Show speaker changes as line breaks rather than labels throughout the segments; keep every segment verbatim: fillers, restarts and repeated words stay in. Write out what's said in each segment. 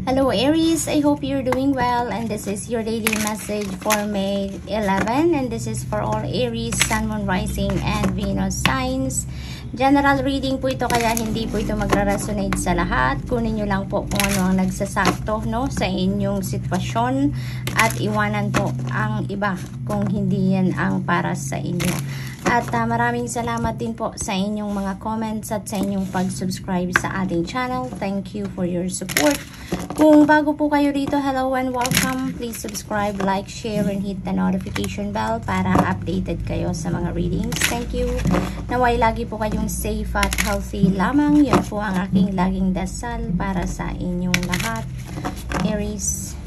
Hello Aries, I hope you're doing well, and this is your daily message for May eleventh, and this is for all Aries, Sun, Moon, Rising, and Venus signs. General reading po ito, kaya hindi po ito magra-resonate sa lahat. Kunin nyo lang po kung ano ang nagsasakto, no, sa inyong sitwasyon at iwanan po ang iba kung hindi yan ang para sa inyo. At uh, maraming salamat din po sa inyong mga comments at sa inyong pag-subscribe sa ating channel. Thank you for your support. Kung bago po kayo rito, hello and welcome. Please subscribe, like, share, and hit the notification bell para updated kayo sa mga readings. Thank you. Naway lagi po kayong safe at healthy lamang. Yan po ang aking laging dasal para sa inyong lahat, Aries.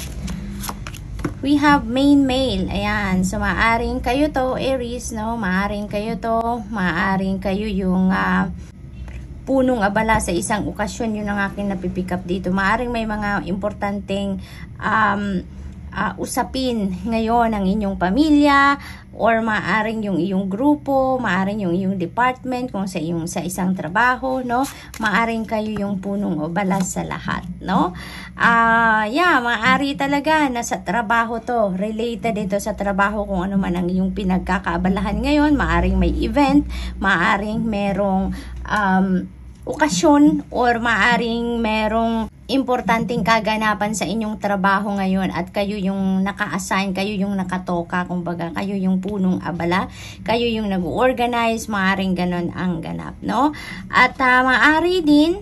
We have main male. Ayan. So, maaring kayo to, Aries, no? Maaring kayo to. Maaring kayo yung uh, punong abala sa isang okasyon. Yun ang aking napipick up dito. Maaring may mga importanteng um, uh, usapin ngayon ng inyong pamilya, or maaring yung iyong grupo, maaring yung iyong department, kung sa iyong sa isang trabaho, no? Maaring kayo yung punong abala sa lahat, no? Ah, uh, yeah, maari talaga na sa trabaho to, related ito sa trabaho, kung ano man ang iyong pinagkakaabalahan ngayon. Maaring may event, maaring merong um, okasyon, or maaring merong importanteng kaganapan sa inyong trabaho ngayon at kayo yung naka-assign, kayo yung nakatoka, kumbaga kayo yung punong abala, kayo yung nag-organize, maaring ganon ang ganap, no? At uh, maari din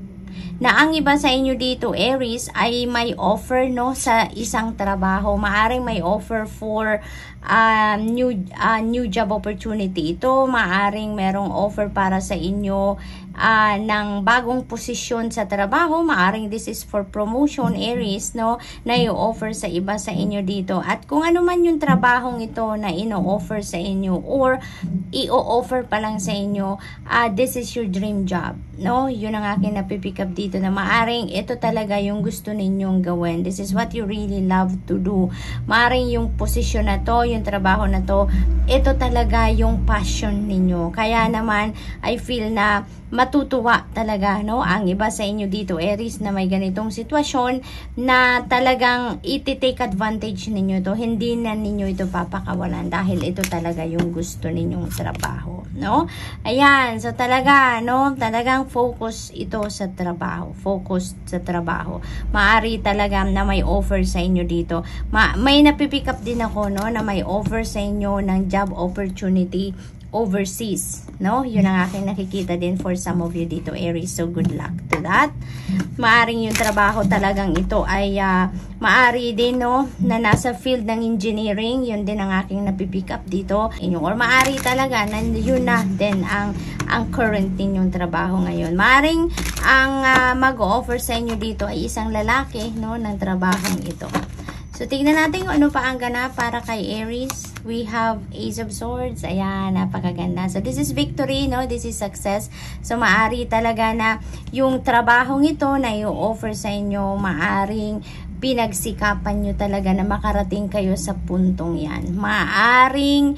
na ang iba sa inyo dito, Aries, ay may offer, no, sa isang trabaho. Maaring may offer for uh, new uh, new job opportunity. Ito, maaring merong offer para sa inyo uh, ng bagong posisyon sa trabaho. Maaring this is for promotion, Aries, no, na i-offer sa iba sa inyo dito. At kung ano man yung trabahong ito na ino-offer sa inyo, or i-offer pa lang sa inyo, uh, this is your dream job, no? Yun ang aking napipick up dito, na maaring ito talaga yung gusto ninyong gawin. This is what you really love to do. Maaring yung posisyon na to, yung trabaho na to, ito talaga yung passion ninyo. Kaya naman, I feel na matutuwa talaga, no, ang iba sa inyo dito, Aries, na may ganitong sitwasyon na talagang iti-take advantage ninyo to. Hindi na ninyo ito papakawalan dahil ito talaga yung gusto ninyong trabaho, no? Ayan, so talaga, no, talagang focus ito sa trabaho. Focus sa trabaho. Maari talaga na may offer sa inyo dito. Ma may napipick up din ako, no, na may offer sa inyo ng job opportunity overseas, no? Yun ang aking nakikita din for some of you dito, Aries. So good luck to that. Maaring yung trabaho talagang ito ay uh, maari din, no, na nasa field ng engineering. Yun din ang aking napipick up dito. Or maari talaga na yun na din ang ang current din yung trabaho ngayon. Maaring ang uh, mag-offer sa inyo dito ay isang lalaki, no, ng trabahong ito. So, tignan natin kung ano pa ang ganap para kay Aries. We have Ace of Swords. Ayan, napakaganda. So, this is victory, no? This is success. So, maari talaga na yung trabahong ito na i-offer sa inyo, maaring pinagsikapan nyo talaga na makarating kayo sa puntong yan. Maaring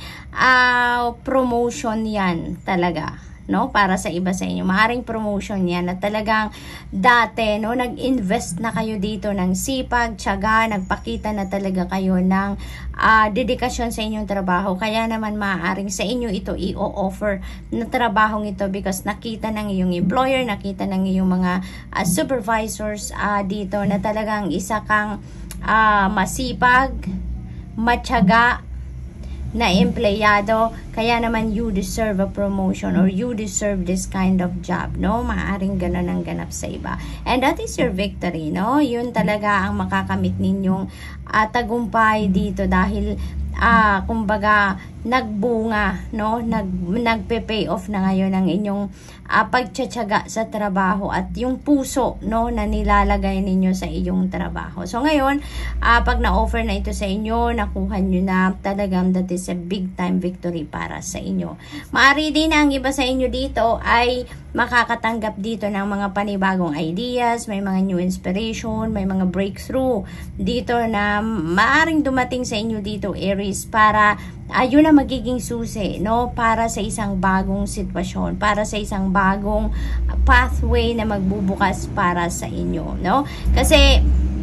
uh, promotion yan talaga, no, para sa iba sa inyo. Maaring promotion yan na talagang dati, no, nag-invest na kayo dito ng sipag, tiyaga, nagpakita na talaga kayo ng uh, dedikasyon sa inyong trabaho. Kaya naman maaring sa inyo ito i-offer na trabahong ito because nakita ng iyong employer, nakita ng iyong mga uh, supervisors uh, dito na talagang isa kang uh, masipag, matyaga na empleyado, kaya naman you deserve a promotion or you deserve this kind of job, no? Maaring ganun ang ganap sa iba. And that is your victory, no? Yun talaga ang makakamit ninyong uh, tagumpay dito dahil ah, kumbaga nagbunga, no? Nag nagpe-pay off na ngayon ang inyong uh, pagtsatsaga sa trabaho at yung puso, no, na nilalagay ninyo sa iyong trabaho. So ngayon, uh, pag na-offer na ito sa inyo, nakuha nyo na, talagang that is a big time victory para para sa inyo. Maari din ang iba sa inyo dito ay makakatanggap dito ng mga panibagong ideas, may mga new inspiration, may mga breakthrough dito na maaring dumating sa inyo dito, Aries, para ayun na magiging susi, no, para sa isang bagong sitwasyon, para sa isang bagong pathway na magbubukas para sa inyo, no? Kasi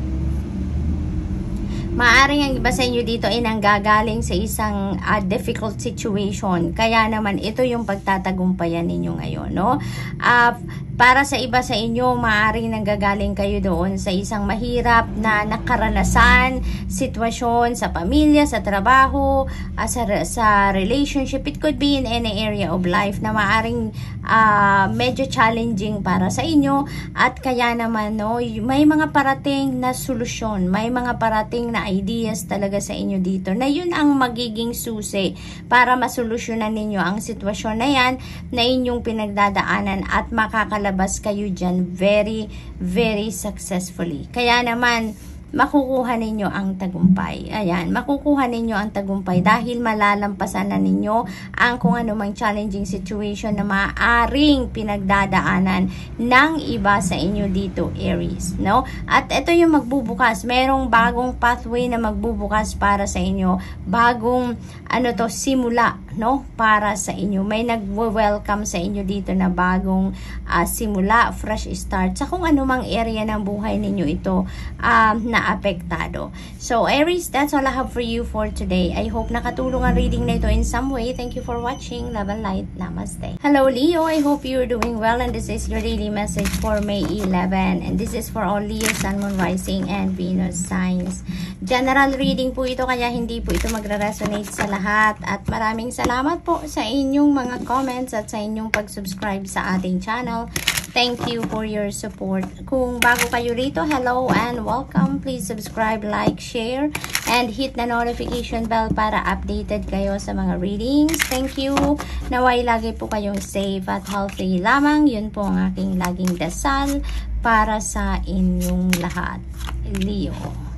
maaring ang iba sa inyo dito ay nanggagaling sa isang uh, difficult situation. Kaya naman ito yung pagtatagumpayan ninyo ngayon, no? Uh, para sa iba sa inyo, maaring nanggagaling kayo doon sa isang mahirap na nakaranasan, sitwasyon sa pamilya, sa trabaho, uh, sa, sa relationship. It could be in any area of life na maaring uh, medyo challenging para sa inyo. At kaya naman, no, may mga parating na solusyon, may mga parating na ideas talaga sa inyo dito na yun ang magiging susi para masolusyonan ninyo ang sitwasyon na yan na inyong pinagdadaanan at makakalabas kayo dyan very, very successfully. Kaya naman, makukuha ninyo ang tagumpay. Ayan, makukuha ninyo ang tagumpay dahil malalampasan na ninyo ang kung anumang challenging situation na maaaring pinagdadaanan ng iba sa inyo dito, Aries, no? At ito yung magbubukas, merong bagong pathway na magbubukas para sa inyo, bagong ano to, simula, no, para sa inyo. May nag-welcome sa inyo dito na bagong uh, simula, fresh start sa kung anumang area ng buhay ninyo ito um, na apektado. So, Aries, that's all I have for you for today. I hope nakatulong ang reading na ito in some way. Thank you for watching. Love and light. Namaste. Hello, Leo. I hope you're doing well, and this is your daily message for May eleventh. And this is for all Leo, Sun, Moon, Rising, and Venus signs. General reading po ito, kaya hindi po ito magre-resonate sa lahat. At maraming salamat po sa inyong mga comments at sa inyong pag-subscribe sa ating channel. Thank you for your support. Kung bago kayo rito, hello and welcome. Please subscribe, like, share, and hit the notification bell para updated kayo sa mga readings. Thank you. Naway lagi po kayong safe at healthy lamang. Yun po ang aking laging dasal para sa inyong lahat. Leo.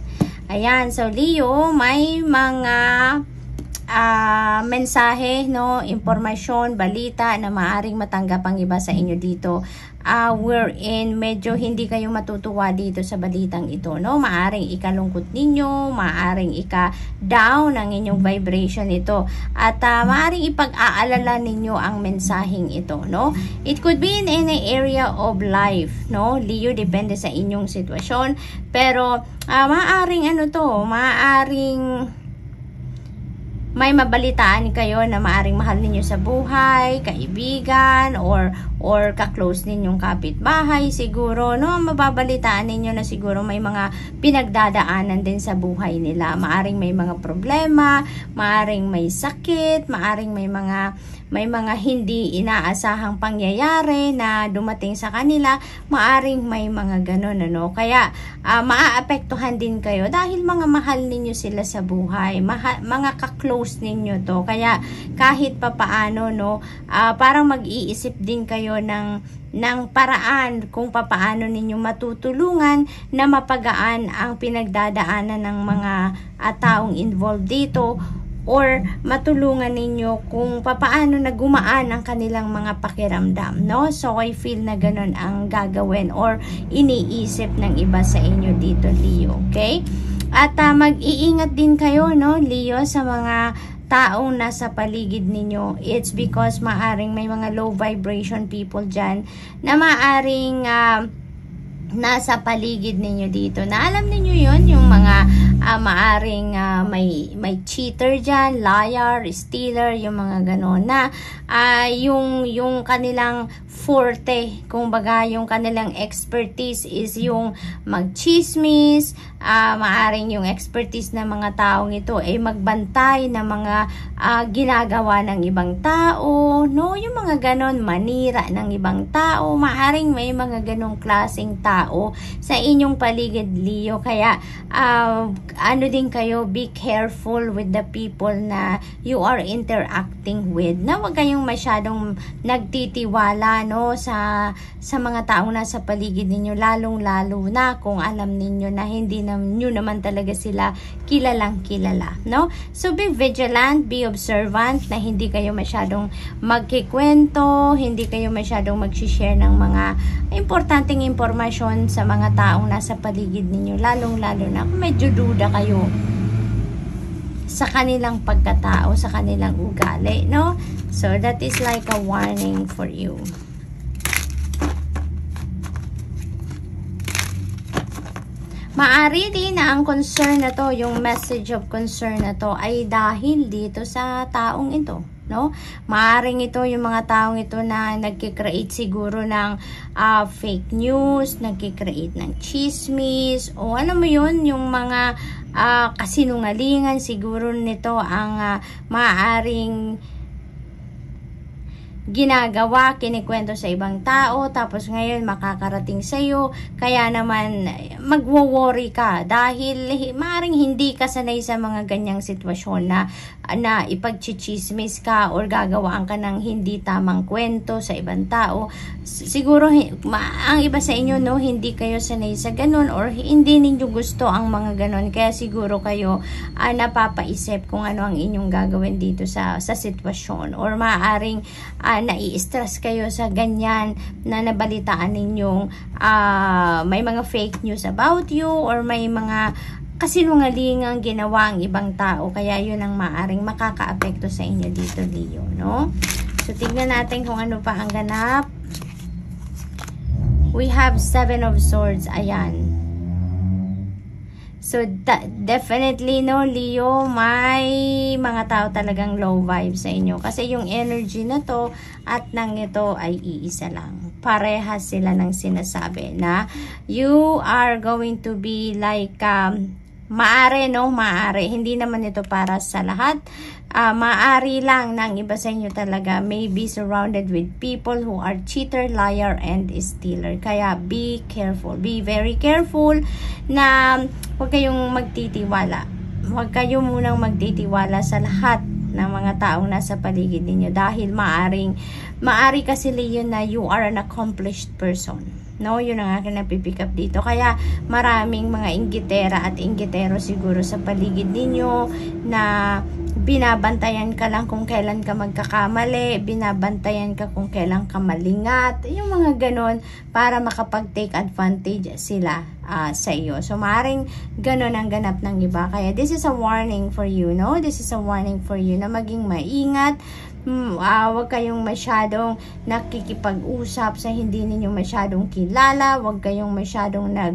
Ayan, so Leo, may mga uh, mensahe, no, impormasyon, balita na maaring matanggap ang iba sa inyo dito. Uh, wherein medyo hindi kayo matutuwa dito sa balitang ito, no? Maaring ikalungkot ninyo, maaring ika-down ang inyong vibration ito, at uh, maaring ipag-aalala ninyo ang mensaheng ito, no? It could be in any area of life, no? Leo, depende sa inyong sitwasyon, pero uh, maaring ano to, maaring may mabalitaan kayo na maaring mahal ninyo sa buhay, kaibigan, or or ka-close ninyong kapitbahay, siguro, no? Mababalitaan ninyo na siguro may mga pinagdadaanan din sa buhay nila. Maaring may mga problema, maaring may sakit, maaring may mga may mga hindi inaasahang pangyayari na dumating sa kanila, maaring may mga ganun, ano? Kaya, uh, maaapektuhan din kayo dahil mga mahal ninyo sila sa buhay, Maha mga ka-close ninyo to. Kaya, kahit papaano, no, uh, parang mag-iisip din kayo ng ng paraan kung papaano ninyo matutulungan na mapagaan ang pinagdadaanan ng mga uh, taong involved dito, or matulungan ninyo kung papaano na gumaan ang kanilang mga pakiramdam, no? So, I feel na ganun ang gagawin or iniisip ng iba sa inyo dito, Leo, okay? At uh, mag-iingat din kayo, no, Leo, sa mga taong nasa paligid ninyo. It's because maaring may mga low vibration people dyan na maaring uh, nasa paligid ninyo dito, na alam ninyo yon, yung mga uh, maaring uh, may may cheater dyan, liar, stealer, yung mga ganon na uh, yung yung kanilang forte, kung baga yung kanilang expertise is yung magchismis, uh, maaring yung expertise ng mga taong ito ay magbantay ng mga uh, ginagawa ng ibang tao, no, yung mga ganon, manira ng ibang tao, maaring may mga ganong klaseng tao tao sa inyong paligid, Leo. Kaya uh, ano din kayo, be careful with the people na you are interacting with, na wag kayong masyadong nagtitiwala, no, sa sa mga taong nasa paligid ninyo, lalong lalo na kung alam ninyo na hindi na nyo naman talaga sila kilalang kilala, no? So be vigilant, be observant, na hindi kayo masyadong magkikwento, hindi kayo masyadong mag-share ng mga importanteng impormasyon sa mga taong nasa paligid ninyo, lalong lalo na kung medyo duda kayo sa kanilang pagkatao, sa kanilang ugali, no? So that is like a warning for you. Maari din na ang concern na to, yung message of concern na to, ay dahil dito sa taong ito, no? Maaring ito yung mga taong ito na nagki-create siguro ng uh, fake news, nagki-create ng chismis, o alam mo yun, yung mga uh, kasinungalingan siguro nito ang uh, maaaring ginagawa, kinikwento sa ibang tao, tapos ngayon makakarating sa iyo, kaya naman magwo-worry ka dahil maaaring hindi ka sanay sa mga ganyang sitwasyon na na ipagchichismis ka or gagawaan ka ng hindi tamang kwento sa ibang tao. Siguro ang iba sa inyo, no, hindi kayo sanay sa ganun or hindi ninyo gusto ang mga ganun, kaya siguro kayo uh, napapaisip kung ano ang inyong gagawin dito sa sa sitwasyon, or maaaring uh, nai-stress kayo sa ganyan na nabalitaan ninyong uh, may mga fake news about you or may mga kasinungalingang ginawa ang ibang tao, kaya yun ang maaring makaka-apekto sa inyo dito, Leo, no? So tingnan natin kung ano pa ang ganap. We have Seven of Swords, ayan. So, definitely, no, Leo, may mga tao talagang low vibe sa inyo. Kasi yung energy na to at nang ito ay iisa lang. Parehas sila ng sinasabi na you are going to be like, um, maari, no, maari. Hindi naman ito para sa lahat. Uh, maari lang ng iba sa inyo talaga may be surrounded with people who are cheater, liar, and stealer. Kaya be careful. Be very careful na huwag kayong magtitiwala. Huwag kayo munang magtitiwala sa lahat ng mga taong nasa paligid ninyo dahil maaring, maari kasi yun na you are an accomplished person. No, yun ang akin napipick up dito. Kaya maraming mga inggitera at inggitero siguro sa paligid ninyo na binabantayan ka lang kung kailan ka magkakamali, binabantayan ka kung kailan ka malingat, yung mga ganon para makapag-take advantage sila uh, sa iyo. So, maaaring ganon ang ganap ng iba. Kaya this is a warning for you, no? This is a warning for you na maging maingat. Hmm, uh, wag kayong masyadong nakikipag-usap sa hindi ninyo masyadong kilala, wag kayong masyadong nag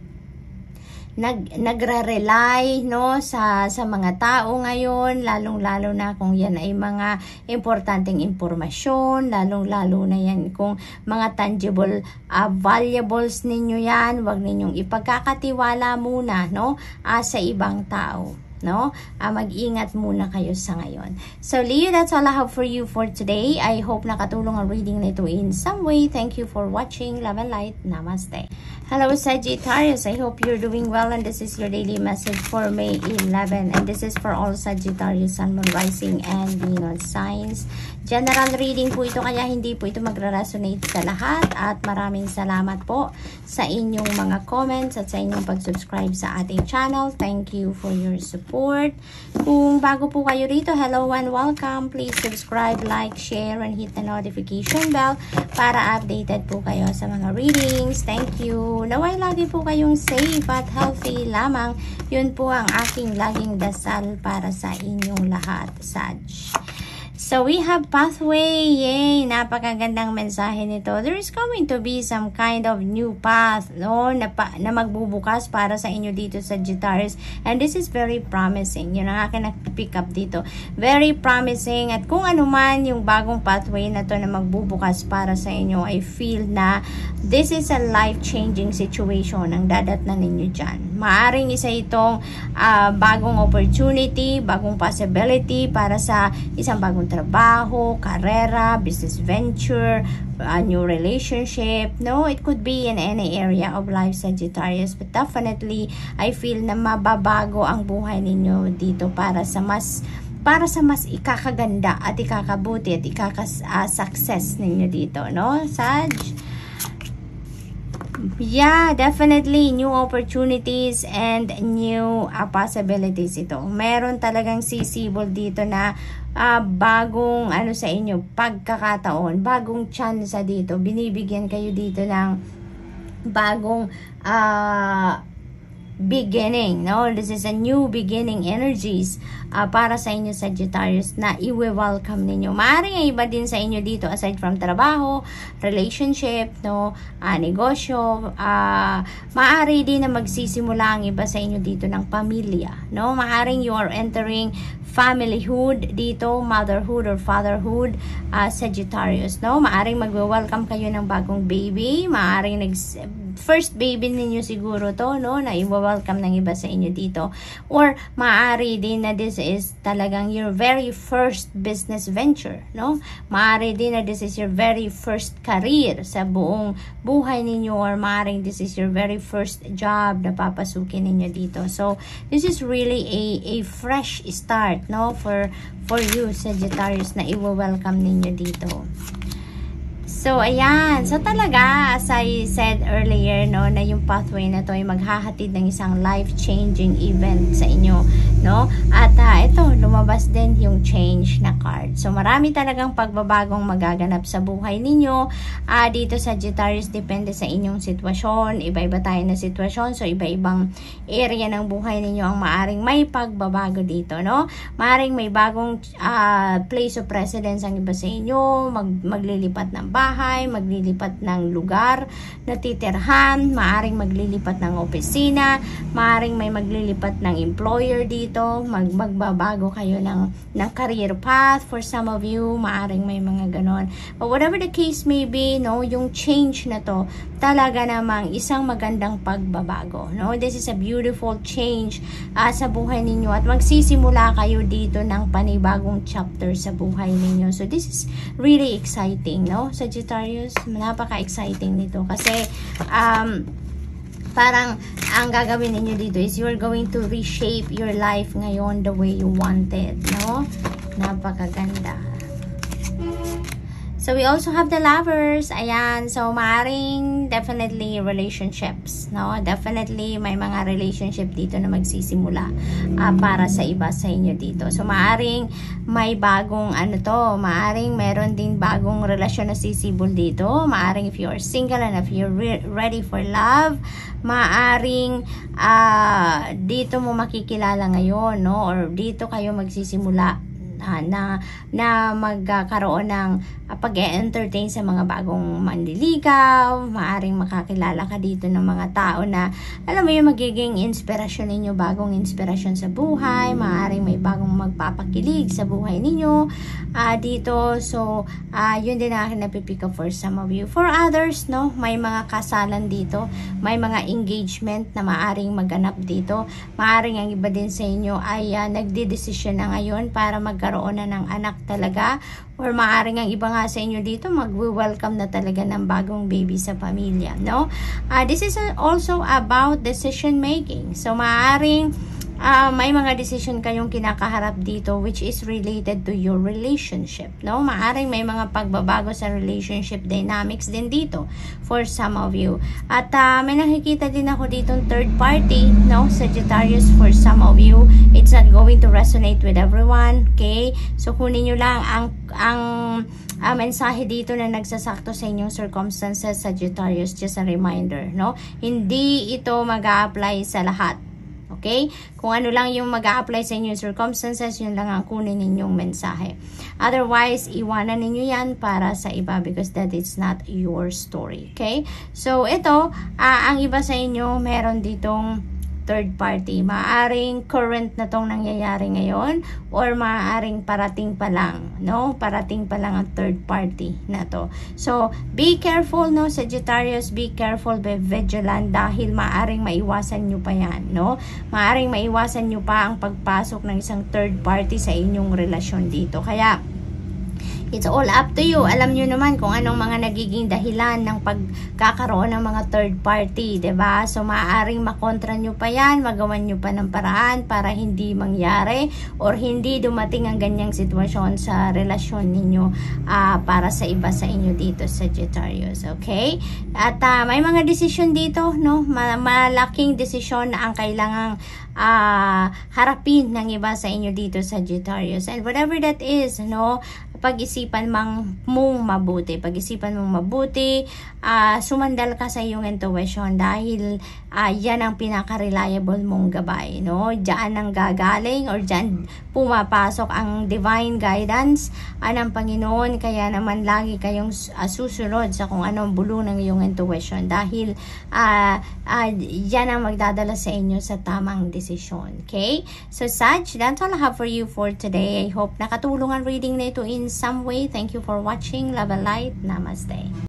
nag nagre-rely, no, sa sa mga tao ngayon, lalong-lalo na kung yan ay mga importanteng impormasyon, lalong-lalo na yan kung mga tangible uh, valuables ninyo yan, wag ninyong ipagkakatiwala muna, no, uh, sa ibang tao. No? Uh, mag-ingat muna kayo sa ngayon. So, Leo, that's all I have for you for today. I hope nakatulong ang reading na ito in some way. Thank you for watching. Love and light. Namaste. Hello, Sagittarius. I hope you're doing well, and this is your daily message for May eleventh. And this is for all Sagittarius, Sun, Moon, Rising, and Venus signs. General reading po ito, kaya hindi po ito magre-resonate sa lahat. At maraming salamat po sa inyong mga comments at sa inyong pag-subscribe sa ating channel. Thank you for your support. Kung bago po kayo rito, hello and welcome. Please subscribe, like, share, and hit the notification bell para updated po kayo sa mga readings. Thank you. Naway lagi po kayong safe at healthy lamang. Yun po ang aking laging dasal para sa inyong lahat, Sag. So, we have pathway. Yay! Napakagandang mensahe nito. There is going to be some kind of new path, no? Na, pa, na magbubukas para sa inyo dito sa Sagittarius. And this is very promising. Yun ang akin na-pick up dito. Very promising. At kung ano man yung bagong pathway na to na magbubukas para sa inyo, I feel na this is a life-changing situation ang dadat na ninyo dyan. Maaring isa itong uh, bagong opportunity, bagong possibility para sa isang bagong trabaho, karera, business venture, a new relationship, no? It could be in any area of life, Sagittarius, but definitely I feel na mababago ang buhay ninyo dito para sa mas para sa mas ikakaganda at ikakabuti at ikaka-success ninyo dito, no? Sag. Yeah, definitely new opportunities and new uh, possibilities ito. Meron talagang sisibol dito na uh, bagong ano sa inyo, pagkakataon, bagong chance dito. Binibigyan kayo dito ng bagong uh, beginning, no? This is a new beginning energies uh, para sa inyo, Sagittarius, na i-welcome ninyo. Maaaring ay iba din sa inyo dito aside from trabaho, relationship, no? Uh, negosyo, uh, maaari din na magsisimula ang iba sa inyo dito ng pamilya, no? Maaaring you are entering familyhood dito, motherhood or fatherhood, uh, Sagittarius, no? Maaring magwe-welcome kayo ng bagong baby, maaring nag first baby ninyo siguro to, no, na i-welcome ng iba sa inyo dito, or maaari din na this is talagang your very first business venture, no? Maaari din na this is your very first career sa buong buhay ninyo, or maaring this is your very first job na papasukin ninyo dito. So this is really a a fresh start, no, for for you, Sagittarius, na i-welcome ninyo dito. So, ayan. So, talaga, as I said earlier, no, na yung pathway na to ay maghahatid ng isang life-changing event sa inyo, no? At uh, ito, lumabas din yung change na card. So, marami talagang pagbabagong magaganap sa buhay ninyo. Uh, dito, Sagittarius, depende sa inyong sitwasyon. Iba-iba tayo na sitwasyon. So, iba-ibang area ng buhay ninyo ang maaring may pagbabago dito, no? Maaring may bagong uh, place of residence ang iba sa inyo. Mag maglilipat ng bahay. Maglilipat ng lugar na titirhan, maaring maglilipat ng opisina, maaring may maglilipat ng employer dito, mag magbabago kayo ng, ng career path for some of you, maaring may mga ganon. But whatever the case may be, no, yung change na to, talaga namang isang magandang pagbabago, no? This is a beautiful change uh, sa buhay ninyo, at magsisimula kayo dito ng panibagong chapter sa buhay ninyo. So this is really exciting, no? Sagittarius, napaka-exciting nito kasi um, parang ang gagawin ninyo dito is you're going to reshape your life ngayon the way you wanted, no? Napakaganda. So, we also have the lovers. Ayan. So, maaring definitely relationships, no? Definitely may mga relationship dito na magsisimula uh, para sa iba sa inyo dito. So, maaring may bagong ano to, maaring meron din bagong relasyon na sisibol dito. Maaring if you are single and if you're re ready for love, maaring uh, dito mo makikilala ngayon, no? Or dito kayo magsisimula na na magkaroon ng uh, pag-e-entertain sa mga bagong manliligaw. Maaring makakilala ka dito ng mga tao na alam mo yung magiging inspirasyon ninyo, bagong inspirasyon sa buhay. Maaring may bagong magpapakilig sa buhay ninyo uh, dito. So uh, yun din akin napipick up for some of you. For others, no, may mga kasalan dito, may mga engagement na maaring maganap dito. Maaring ang iba din sa inyo ay uh, nagdedesisyon na ngayon para magkaroon na ng anak talaga, or maaring ang iba nga sa inyo dito magwe-welcome na talaga ng bagong baby sa pamilya, no? Uh, this is also about decision making. So maaring uh, may mga decision kayong kinakaharap dito which is related to your relationship, no? Maaring may mga pagbabago sa relationship dynamics din dito for some of you. At uh, may nakikita din ako dito third party, no? Sagittarius, for some of you it's not going to resonate with everyone, okay? So kunin nyo lang ang ang uh, mensahe dito na nagsasakto sa inyong circumstances, Sagittarius. Just a reminder, no? Hindi ito mag-a-apply sa lahat. Okay? Kung ano lang yung mag-a-apply sa inyong circumstances, yun lang ang kunin ninyong mensahe. Otherwise, iwanan ninyo yan para sa iba because that is not your story. Okay? So, ito, uh, ang iba sa inyo, meron ditong third party. Maaring current na tong nangyayari ngayon, or maaring parating pa lang, no? Parating pa lang ang third party na to. So, be careful, no, Sagittarius, be careful, be vigilant, dahil maaring maiwasan nyo pa yan, no? Maaring maiwasan nyo pa ang pagpasok ng isang third party sa inyong relasyon dito. Kaya, It's all up to you. Alam nyo naman kung anong mga nagiging dahilan ng pagkakaroon ng mga third party, diba? So, maaaring makontra nyo pa yan, magawan nyo pa ng paraan para hindi mangyari or hindi dumating ang ganyang sitwasyon sa relasyon ninyo uh, para sa iba sa inyo dito, Sagittarius. Okay? At uh, may mga desisyon dito, no? Malaking desisyon na ang kailangang uh, harapin ng iba sa inyo dito, Sagittarius. And whatever that is, no? Pag-isipan mang mong mabuti. Pag-isipan mong mabuti, uh, sumandal ka sa iyong intuition dahil uh, yan ang pinaka-reliable mong gabay, no? Diyan ang gagaling or diyan pumapasok ang divine guidance uh, ng Panginoon. Kaya naman lagi kayong uh, susunod sa kung anong bulong ng iyong intuition dahil uh, uh, yan ang magdadala sa inyo sa tamang desisyon. Okay? So, Sag, that's all I have for you for today. I hope nakatulong ang reading na ito in some way. Thank you for watching. Love and light. Namaste.